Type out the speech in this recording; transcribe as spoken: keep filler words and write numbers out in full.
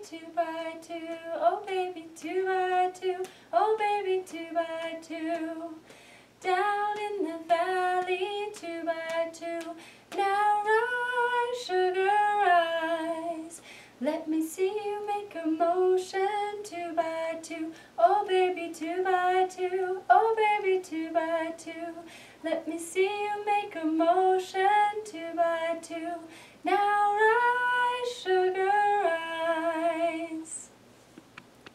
two by two, oh baby, two by two, oh baby, two by two. Down in the valley, two by two, now rise, sugar, rise. Let me see you make a motion, two by two, oh baby, two by two, oh baby, two by two. Let me see you make a motion, two by two, now rise.